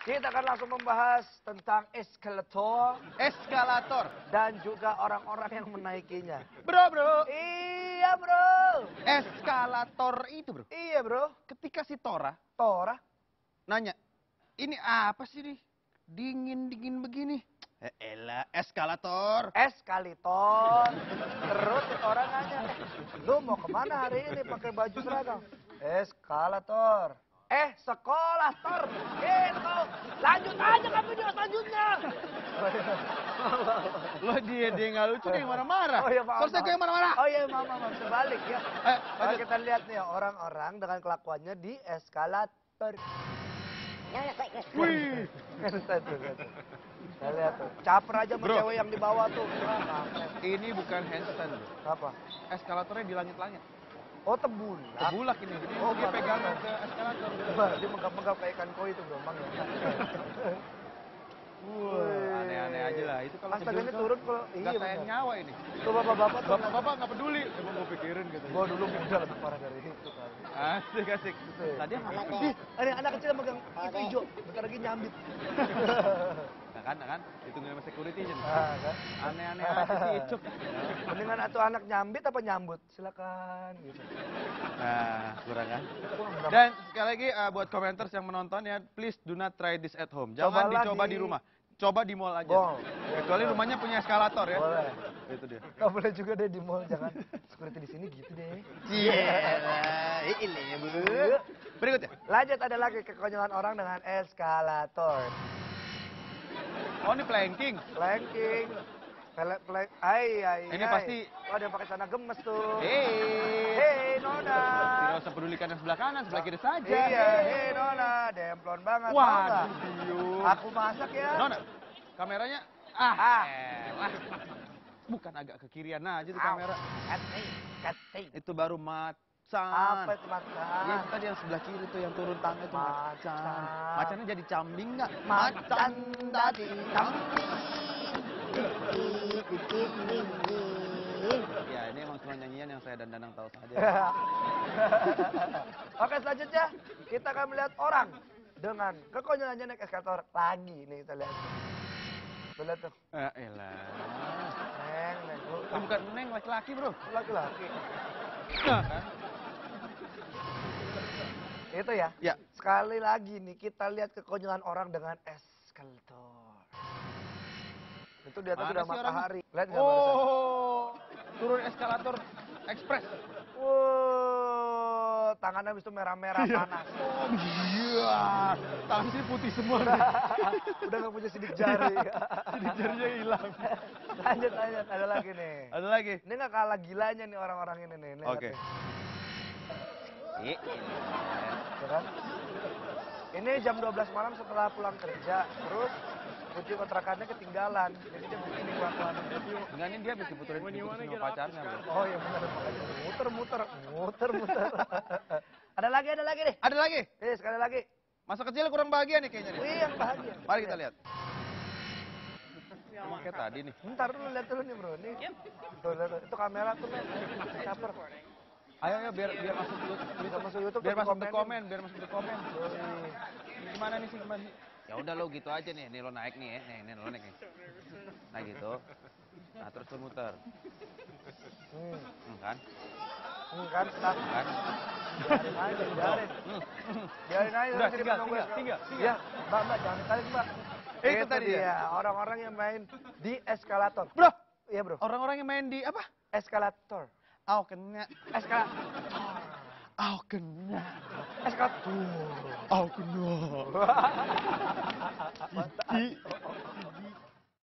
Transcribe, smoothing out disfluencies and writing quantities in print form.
Kita akan langsung membahas tentang eskalator. Eskalator. Dan juga orang-orang yang menaikinya. Bro. Iya bro. Eskalator itu bro. Iya bro. Ketika si Tora nanya, ini apa sih nih? Dingin begini. Elah, eskalator. Eskalator. Terus orang nanya, lu mau kemana hari ini pakai baju seragam? Eskalator. Sekolah, Tor. Gitu. Lanjut aja ke video selanjutnya. Lo dia nggak lucu, dia marah-marah. Oh iya, maaf. Terus saya yang marah-marah. Oh iya, maaf. Sebalik ya. Lanjut. Kita lihat nih ya, orang-orang dengan kelakuannya di eskalator. Wih. Satu. Saya lihat tuh. Caper aja sama Bro. cewek yang di bawah tuh. Ini bukan handstand bro. Apa? Eskalatornya di langit-langit. Oh, tebulak. Tebulak ini. Jadi Oh, dia bagus. pegangan ke eskalator. Dia megap-megap kayak ikan koi itu gampang ya. Wah, aneh-aneh aja lah. Itu kalau Astaga, ini kejun turun kalau nggak iya sayang benar. nyawa ini. Tuh bapak-bapak tuh. Bapak-bapak nggak peduli. Emang gue pikirin gitu. Gua dulu muda lebih parah dari itu kali. Asik. Tadi yang Anak kecil yang megang itu hijau, bentar lagi nyambit. Nah kan, hitungin sama security aja nih. Kan? Aneh-aneh aja sih Icuk. Mendingan atuh anak nyambit apa nyambut? Silakan gitu. Nah, kurang kan? Itu kan Dan sekali lagi buat komenters yang menonton ya, please do not try this at home. Jangan Cobalah dicoba di rumah. Coba di mall aja. Mall. Kecuali rumahnya punya eskalator ya. Boleh. Itu dia. Nggak boleh juga deh di mall, jangan security di sini gitu deh. Ini ya, Bu. Berikutnya. Lanjut, ada lagi kekonyolan orang dengan eskalator. Oh, ini planking. Planking. Ini pasti. Oh, dia pakai celana gemes tuh. Hei. Hei Nona. Tidak usah pedulikan yang sebelah kanan, sebelah kiri saja. Iya, hei Nona, demplon banget. mau nggak? Waduh, Biu. Aku masak ya. Nona, kameranya. Ah. Elah. Bukan agak ke kirian aja tuh kamera. Kating. Itu baru macan. Apa itu macan? Ya, tadi yang sebelah kiri tuh yang turun tangga itu macan. Macan. Macannya jadi cambing nggak? Macan tadi kambing. Ya, ini emang cuma nyanyian yang saya dan Danang tahu saja. Oke, selanjutnya kita akan melihat orang dengan kekonyolannya naik eskalator lagi. Nih kita lihat. Tuh lihat tuh. Elah. Neng. Bukan neng, laki-laki bro. Laki-laki. Nah, kan? Itu ya. Ya. Sekali lagi nih kita lihat kekonyolan orang dengan eskalator. Itu di atas Mana sudah sih orangnya? matahari. Lihat nggak barusan? Oh, turun eskalator ekspres. Wow, tangannya habis itu merah-merah panas. Oh iya, tangan sini putih semua nih. Udah nggak punya sidik jari. Sidik jarinya hilang. Lanjut, ada lagi nih. Ada lagi? Ini nggak kalah gilanya nih orang-orang ini nih. Lihat Oke. nih. Tuh kan? Ini jam 12 malam setelah pulang kerja, terus kunci kontrakannya ketinggalan. Jadi dia begini kelakuannya. Enggak, ini dia habis diputusin sama pacarnya bro. Oh iya benar, muter. Ada lagi nih. Ada lagi? Sekali lagi. Masa kecil kurang bahagia nih kayaknya nih. Wih, yang bahagia. Mari kita lihat. Emang kayak tadi nih. Bentar dulu, lihat dulu nih bro. Nih. Tuh, lihat tuh. Itu kamera tuh men. Caper. Ayo biar masuk YouTube. Bisa masuk YouTube. Biar tuh masuk ke dikomenin. komen. Yoi. Gimana nih sih? Ya udah lo gitu aja nih. Nih lo naik nih ya. Nih lo naik nih. Nah gitu. Nah terus lo muter. Kan? Kan, stop. Kan? Biarin aja. Udah, sini tinggal. penunggu ya. Tinggal. Ya, mbak, jangan ditarik mbak. Itu tadi ya? dia, orang-orang yang main di eskalator. Bro, Iya bro, orang-orang yang main di apa? eskalator. Kena. Eskalator. Kena. Eskalator. Kena. Mantap.